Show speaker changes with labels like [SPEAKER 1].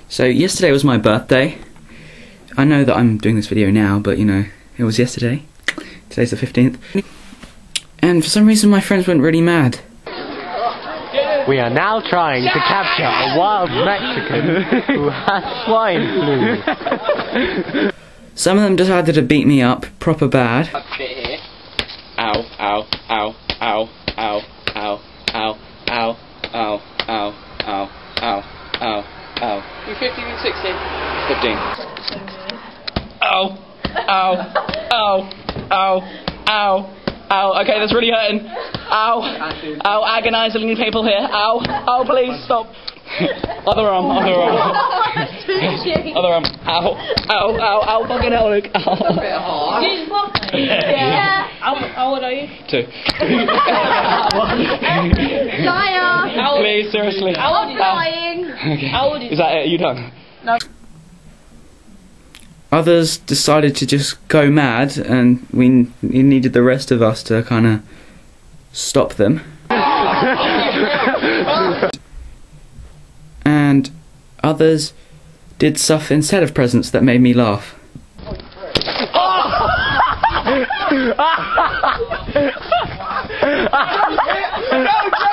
[SPEAKER 1] So yesterday was my birthday. I know that I'm doing this video now, but you know, it was yesterday. Today's the 15th. And for some reason my friends went really mad.
[SPEAKER 2] We are now trying to capture a wild Mexican who has swine flu.
[SPEAKER 1] Some of them decided to beat me up, proper bad.
[SPEAKER 3] Ow, ow, ow, ow, ow, ow, ow, ow, ow, ow, ow, ow, ow, ow. You 15 and 16? 15. Ow, ow, ow, ow, ow, ow. Okay, that's really hurting. Ow, ow, agonising people here. Ow, ow, please stop. Other arm, other arm. Other arm. Ow, ow, ow, ow, fucking hell, Luke. Ow.
[SPEAKER 4] Yeah. How old are you?
[SPEAKER 3] 2.
[SPEAKER 4] Liar!
[SPEAKER 3] Please, seriously.
[SPEAKER 4] I'm lying.
[SPEAKER 3] Okay.
[SPEAKER 4] How old is
[SPEAKER 3] Is that it? Are you done?
[SPEAKER 4] No.
[SPEAKER 1] Others decided to just go mad, and we needed the rest of us to kind of stop them. And others did stuff instead of presents that made me laugh.
[SPEAKER 2] No,